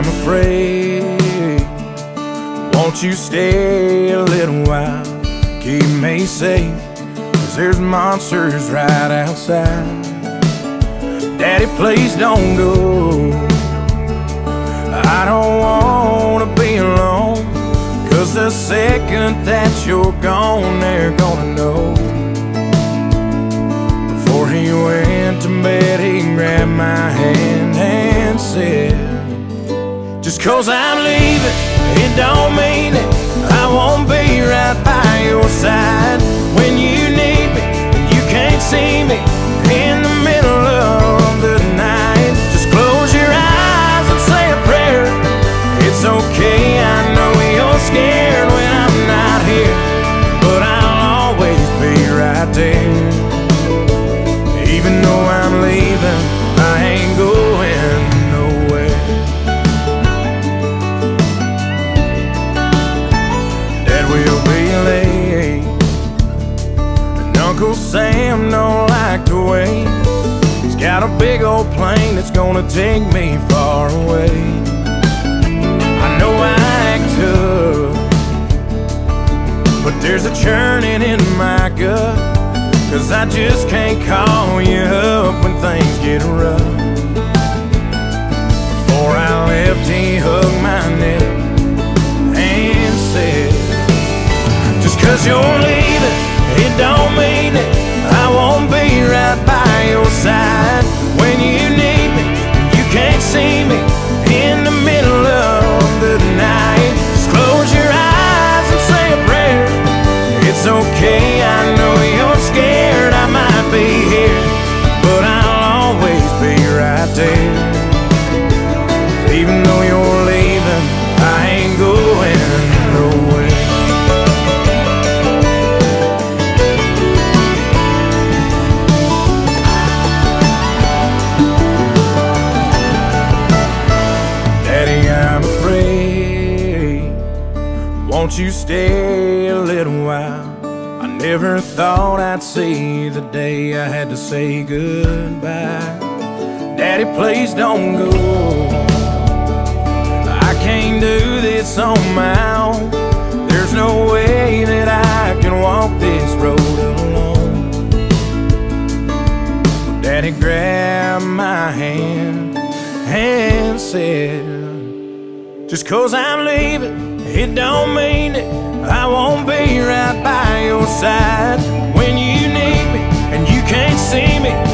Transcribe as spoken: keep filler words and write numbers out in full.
I'm afraid. Won't you stay a little while? Keep me safe, 'cause there's monsters right outside. Daddy, please don't go. I don't wanna be alone, 'cause the second that you're gone, they're gonna know. Before he went to bed, he grabbed my hand and said, just 'cause I'm leaving, it don't mean it. I won't be right by your side when you need me. You can't see me in the middle of the night. Just close your eyes and say a prayer. It's okay, I know you're scared when I'm not here, but I'll always be right there. Even though I'm leaving, I ain't going nowhere. Dad will be late, and Uncle Sam don't like to wait. He's got a big old plane that's gonna take me far away. I know I act tough, but there's a churning in my gut, 'cause I just can't call you up when things get rough. Before I left, he hugged my neck and said, just 'cause you're leaving, it don't mean it. I won't be right by your side when you need me. You can't see me in the middle of the night. Just close your eyes and say a prayer. It's okay, I know you're scared. I might be here, but I'll always be right there. Even though you're leaving, I ain't going nowhere. Daddy, I'm afraid. Won't you stay a little while? I never thought I'd see the day I had to say goodbye. Daddy, please don't go. I can't do this on my own. There's no way that I can walk this road alone. Daddy grabbed my hand and said, just 'cause I'm leaving, it don't mean it. I won't be right by your side when you need me and you can't see me